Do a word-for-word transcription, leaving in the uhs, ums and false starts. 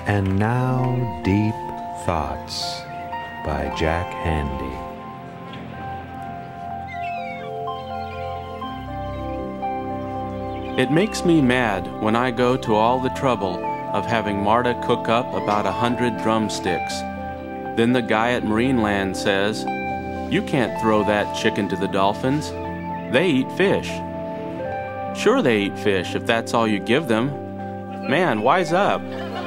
And now, Deep Thoughts by Jack Handey. It makes me mad when I go to all the trouble of having Marta cook up about a hundred drumsticks. Then the guy at Marineland says, "You can't throw that chicken to the dolphins. They eat fish." Sure they eat fish if that's all you give them. Man, wise up.